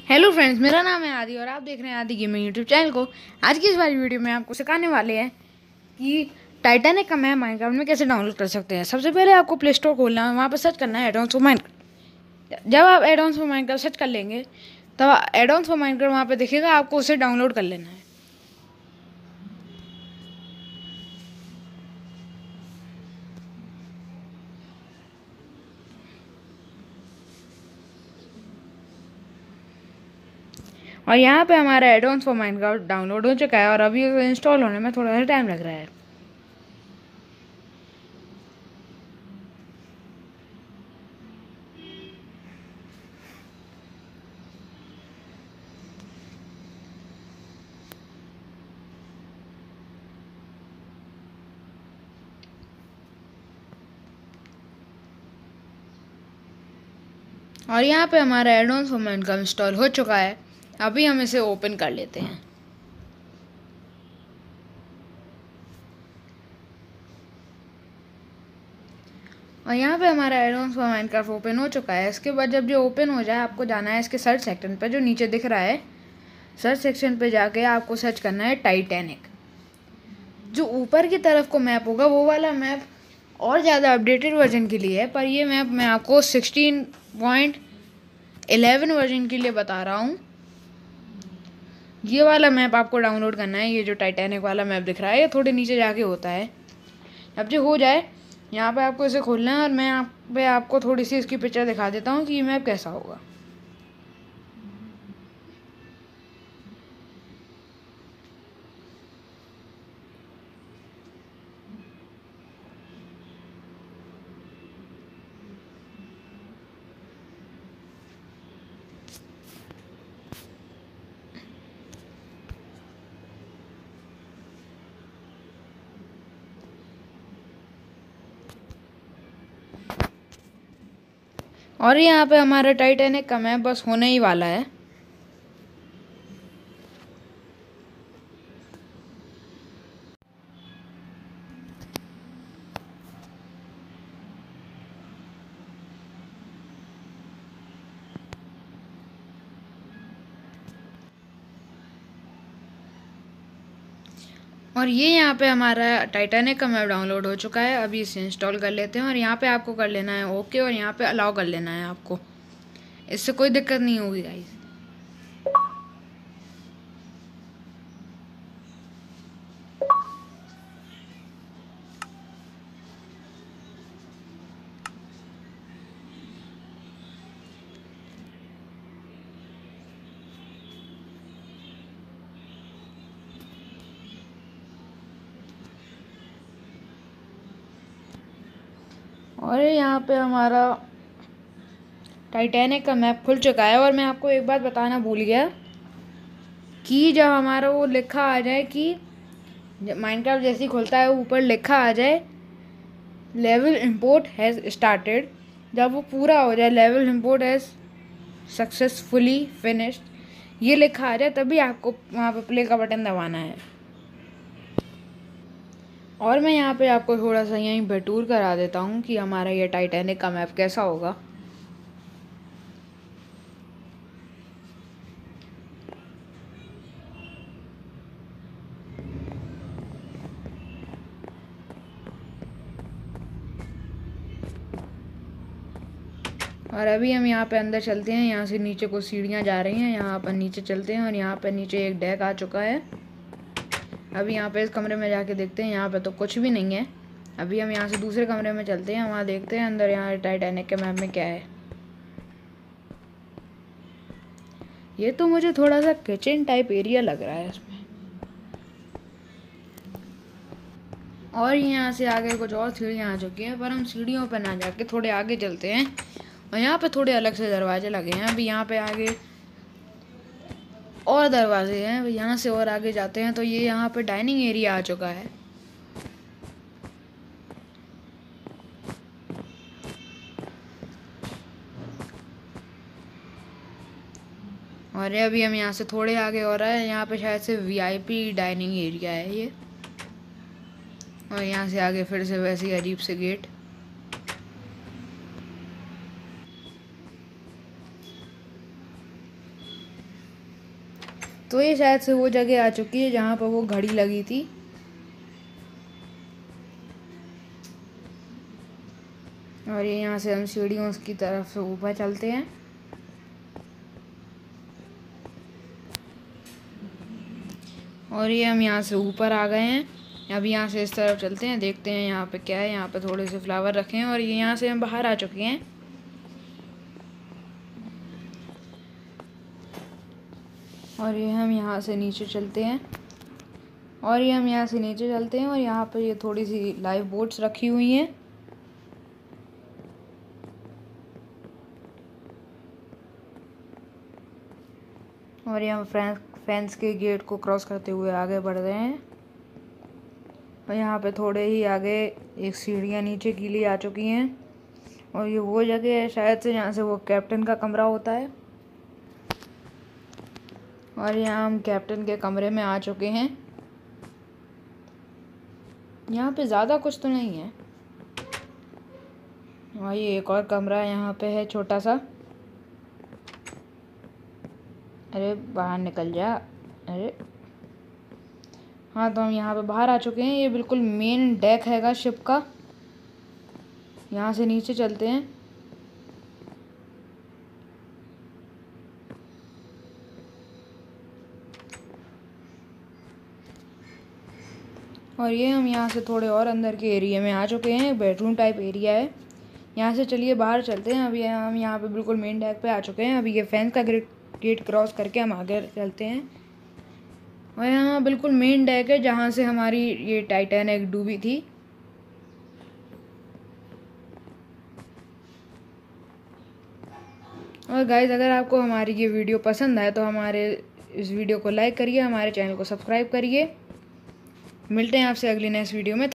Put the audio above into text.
Hello friends, मेरा नाम है आदि और आप देख रहे हैं आदि गेमिंग यूट्यूब चैनल को। आज की इस वाली वीडियो में आपको सिखाने वाले हैं कि टाइटैनिक का मैप माइनक्राफ्ट में कैसे डाउनलोड कर सकते हैं। सबसे पहले आपको प्ले स्टोर खोलना है, वहाँ पर सर्च करना है एडॉन्स फॉर माइनक्राफ्ट। जब आप एडॉन्स फॉर माइनक्राफ्ट सर्च कर लेंगे तब एडॉन्स फॉर माइनक्राफ्ट वहाँ पर दिखेगा, आपको उसे डाउनलोड कर लेना है। और यहाँ पे हमारा एडॉन्स फॉर माइनक्राफ्ट डाउनलोड हो चुका है और अभी इंस्टॉल होने में थोड़ा सा टाइम लग रहा है। और यहाँ पे हमारा एडॉन्स फॉर माइनक्राफ्ट इंस्टॉल हो चुका है। अभी हम इसे ओपन कर लेते हैं। और यहाँ पे हमारा एडॉन्स फॉर माइनक्राफ्ट ओपन हो चुका है। इसके बाद जब ये ओपन हो जाए आपको जाना है इसके सर्च सेक्शन पे, जो नीचे दिख रहा है। सर्च सेक्शन पे जाके आपको सर्च करना है टाइटैनिक। जो ऊपर की तरफ को मैप होगा वो वाला मैप और ज़्यादा अपडेटेड वर्जन के लिए है, पर ये मैप मैं आपको 16.11 वर्जन के लिए बता रहा हूँ। ये वाला मैप आपको डाउनलोड करना है। ये जो टाइटैनिक वाला मैप दिख रहा है ये थोड़े नीचे जाके होता है। अब जो हो जाए यहाँ पे आपको इसे खोलना है और मैं आपको थोड़ी सी इसकी पिक्चर दिखा देता हूँ कि ये मैप कैसा होगा। और यहाँ पे हमारा टाइटैनिक का मैप बस होने ही वाला है। और ये यहाँ पे हमारा टाइटैनिक का मैप डाउनलोड हो चुका है। अभी इसे इंस्टॉल कर लेते हैं और यहाँ पे आपको कर लेना है ओके और यहाँ पे अलाउ कर लेना है आपको। इससे कोई दिक्कत नहीं होगी गाइस। और यहाँ पे हमारा टाइटैनिक का मैप खुल चुका है। और मैं आपको एक बात बताना भूल गया कि जब हमारा वो लिखा आ जाए कि माइनक्राफ्ट जैसे ही खुलता है ऊपर लिखा आ जाए लेवल इंपोर्ट हैज़ स्टार्टेड। जब वो पूरा हो जाए level import has successfully finished ये लिखा आ जाए तभी आपको वहाँ पे प्ले का बटन दबाना है। और मैं यहाँ पे आपको थोड़ा सा यहीं पे टूर करा देता हूँ कि हमारा ये टाइटैनिक का मैप कैसा होगा। और अभी हम यहाँ पे अंदर चलते हैं। यहाँ से नीचे कुछ सीढ़ियाँ जा रही हैं, यहाँ पर नीचे चलते हैं और यहाँ पर नीचे एक डेक आ चुका है। अभी यहाँ पे इस कमरे में जाके देखते हैं, यहाँ पे तो कुछ भी नहीं है। अभी हम यहाँ से दूसरे कमरे में चलते हैं, वहाँ देखते हैं अंदर यहाँ टाइटैनिक के मैप में क्या है। ये तो मुझे थोड़ा सा किचन टाइप एरिया लग रहा है इसमें। और यहाँ से आगे कुछ और सीढ़ियाँ आ चुकी हैं, पर हम सीढ़ियों पर ना जाके थोड़े आगे चलते हैं। और यहाँ पे थोड़े अलग से दरवाजे लगे हैं। अभी यहाँ पे आगे और दरवाजे हैं। यहाँ से और आगे जाते हैं तो ये यहाँ पे डाइनिंग एरिया आ चुका है। और अभी हम यहाँ से थोड़े आगे और आए, यहाँ पे शायद से वीआईपी डाइनिंग एरिया है ये। और यहाँ से आगे फिर से वैसे ही अजीब से गेट। तो ये शायद से वो जगह आ चुकी है जहाँ पर वो घड़ी लगी थी। और ये यहाँ से हम सीढ़ियों की तरफ से ऊपर चलते हैं। और ये हम यहाँ से ऊपर आ गए हैं। अब यहाँ से इस तरफ चलते हैं, देखते हैं यहाँ पे क्या है। यहाँ पे थोड़े से फ्लावर रखे हैं और ये यहाँ से हम बाहर आ चुके हैं। और ये हम यहाँ से नीचे चलते हैं। और यहाँ पर ये थोड़ी सी लाइफ बोट्स रखी हुई हैं। और ये हम फेंस के गेट को क्रॉस करते हुए आगे बढ़ रहे हैं। और यहाँ पे थोड़े ही आगे एक सीढ़ियाँ नीचे की लिए आ चुकी हैं। और ये वो जगह है शायद से जहाँ से वो कैप्टन का कमरा होता है। और यहाँ हम कैप्टन के कमरे में आ चुके हैं। यहाँ पे ज़्यादा कुछ तो नहीं है। और ये एक और कमरा यहाँ पे है छोटा सा। अरे बाहर निकल जा। अरे हाँ, तो हम यहाँ पे बाहर आ चुके हैं। ये बिल्कुल मेन डेक हैगा शिप का। यहाँ से नीचे चलते हैं। और ये हम यहाँ से थोड़े और अंदर के एरिया में आ चुके हैं। बेडरूम टाइप एरिया है। यहाँ से चलिए बाहर चलते हैं। अभी हम यहाँ पे बिल्कुल मेन डेक पे आ चुके हैं। अभी ये फेंस का गेट क्रॉस करके हम आगे चलते हैं। और यहाँ बिल्कुल मेन डेक है जहाँ से हमारी ये टाइटैनिक डूबी थी। और गाइस, अगर आपको हमारी ये वीडियो पसंद आए तो हमारे इस वीडियो को लाइक करिए, हमारे चैनल को सब्सक्राइब करिए। मिलते हैं आपसे अगली नेक्स्ट वीडियो में।